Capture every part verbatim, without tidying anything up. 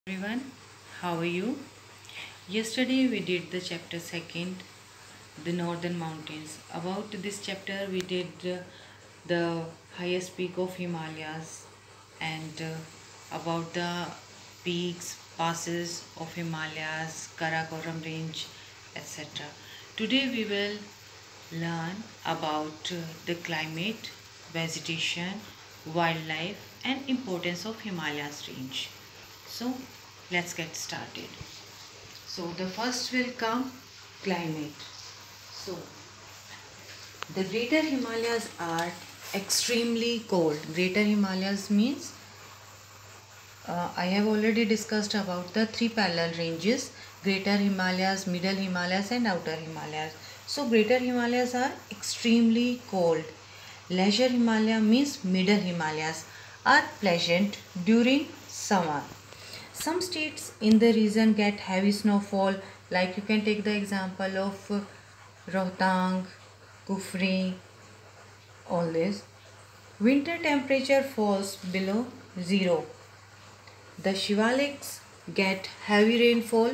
Everyone, how are you? Yesterday we did the chapter second, the northern mountains. About this chapter we did uh, the highest peak of Himalayas and uh, about the peaks, passes of Himalayas, Karakoram range, et cetera. Today we will learn about uh, the climate, vegetation, wildlife and importance of Himalayas range. So let's get started. So the first will come climate. So the greater Himalayas are extremely cold. Greater Himalayas means uh, I have already discussed about the three parallel ranges: greater Himalayas, middle Himalayas and outer Himalayas. So greater Himalayas are extremely cold. Lesser Himalaya means middle Himalayas are pleasant during summer. Some states in the region get heavy snowfall, like you can take the example of uh, Rohtang, Kufri, all this. Winter temperature falls below zero. The Shivaliks get heavy rainfall,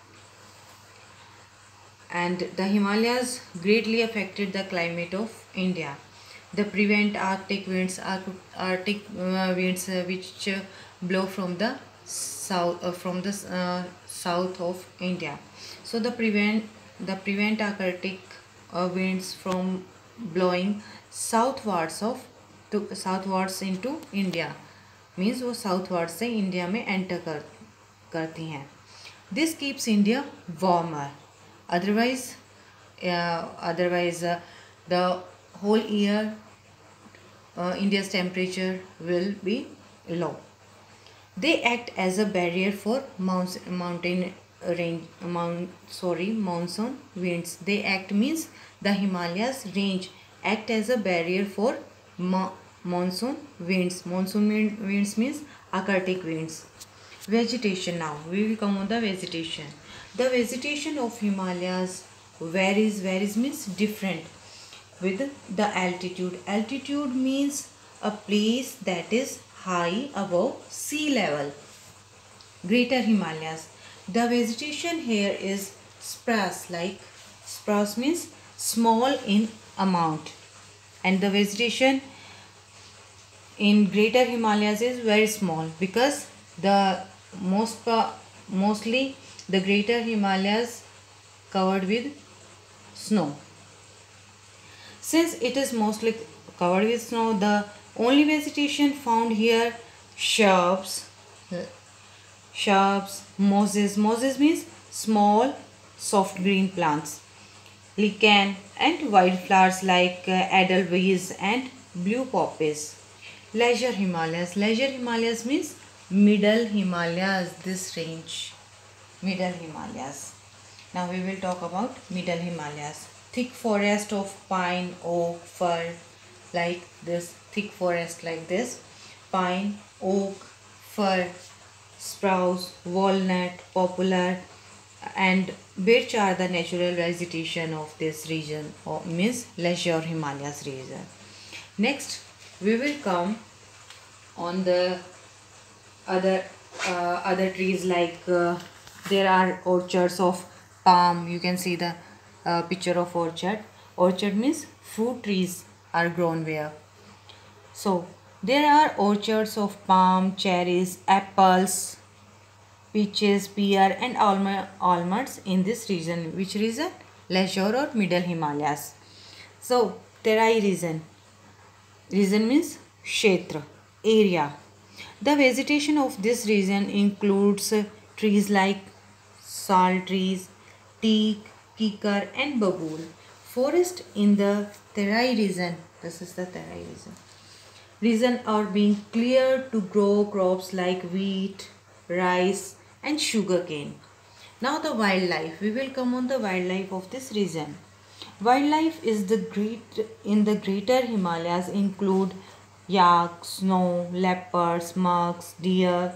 and the Himalayas greatly affected the climate of India. The prevent Arctic winds, Arctic uh, winds uh, which uh, blow from the south uh, from the uh, south of India. So the prevent the prevent Arctic uh, winds from blowing southwards of to southwards into India, means वो southwards से India में enter कर करती हैं. This keeps India warmer. Otherwise, uh, otherwise uh, the whole year uh, India's temperature will be low. They act as a barrier for mountain range, mount, sorry, monsoon winds. They act means the Himalayas range act as a barrier for mo monsoon winds. Monsoon winds means Arctic winds. Vegetation now. We will come on the vegetation. The vegetation of Himalayas varies, varies means different with the altitude. Altitude means a place that is high above sea level. Greater Himalayas. The vegetation here is sparse, like sparse means small in amount, and the vegetation in Greater Himalayas is very small because the most mostly the Greater Himalayas covered with snow. Since it is mostly covered with snow, the only vegetation found here shrubs, shrubs, mosses. Mosses means small soft green plants, lichen and wildflowers like uh, edelweiss and blue poppies. Leisure Himalayas. Leisure Himalayas means middle Himalayas, this range. Middle Himalayas. Now we will talk about middle Himalayas. Thick forest of pine, oak, fir, like this, thick forest like this. Pine, oak, fir, spruce, walnut, poplar and birch are the natural vegetation of this region, or means Leisure Himalayas region. Next we will come on the other uh, other trees, like uh, there are orchards of palm. You can see the uh, picture of orchard. Orchard means fruit trees are grown where. So there are orchards of palm, cherries, apples, peaches, pear and almonds in this region. Which region? Leisure or middle Himalayas. So Terai region. Region means kshetra, area. The vegetation of this region includes trees like sal trees, teak, kikar and babool. Forest in the Terai region, this is the Terai region, region are being cleared to grow crops like wheat, rice and sugarcane. Now the wildlife. We will come on the wildlife of this region. Wildlife is the great in the Greater Himalayas include yak, snow, leopards, mugs, deer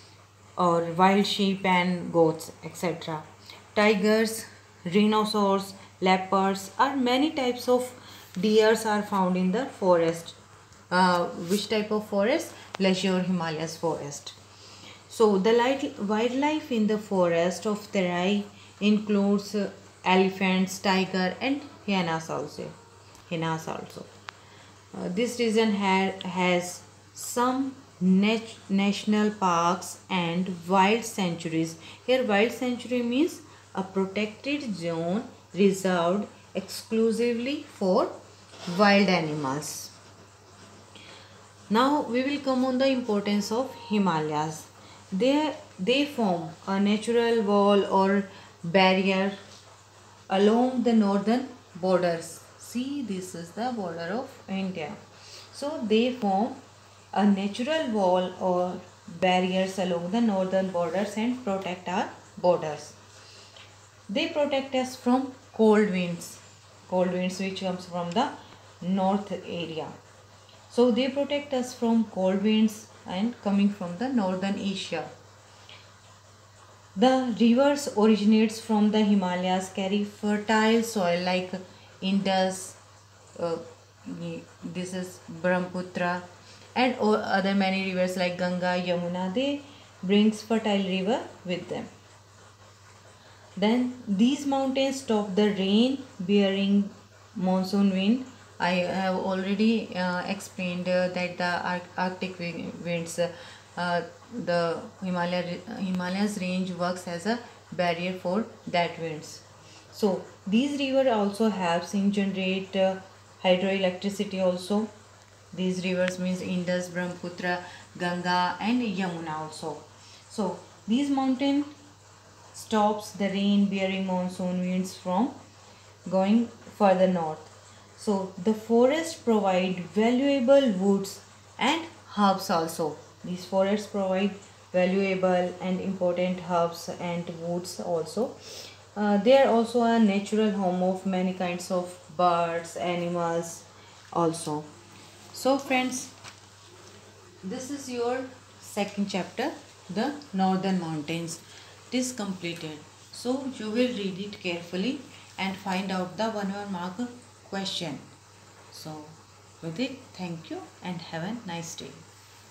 or wild sheep and goats, et cetera. Tigers, rhinoceros, leopards are many types of deers are found in the forest. Uh, which type of forest? Leisure Himalayas forest. So the light, wildlife in the forest of Terai includes uh, elephants, tiger and hyenas also. Hyenas also. Uh, this region ha- has some nat- national parks and wild sanctuaries. Here wild sanctuary means a protected zone reserved exclusively for wild animals. Now we will come on the importance of Himalayas. They, they form a natural wall or barrier along the northern borders. See, this is the border of India. So they form a natural wall or barriers along the northern borders and protect our borders. They protect us from cold winds, cold winds which comes from the north area. So they protect us from cold winds and coming from the northern Asia. The rivers originates from the Himalayas, carry fertile soil like Indus, uh, this is Brahmaputra, and other many rivers like Ganga, Yamuna. They brings fertile river with them. Then these mountains stop the rain bearing monsoon wind. I have already uh, explained uh, that the Ar- Arctic winds, uh, uh, the Himalaya, Himalayas range works as a barrier for that winds. So these river also helps in generate uh, hydroelectricity also. These rivers means Indus, Brahmaputra, Ganga and Yamuna also. So these mountain stops the rain bearing monsoon winds from going further north. So the forest provide valuable woods and herbs also. These forests provide valuable and important herbs and woods also. Uh, they are also a natural home of many kinds of birds, animals also. So friends, this is your second chapter, the Northern Mountains. It is completed. So you will read it carefully and find out the one mark question. So with it, thank you and have a nice day.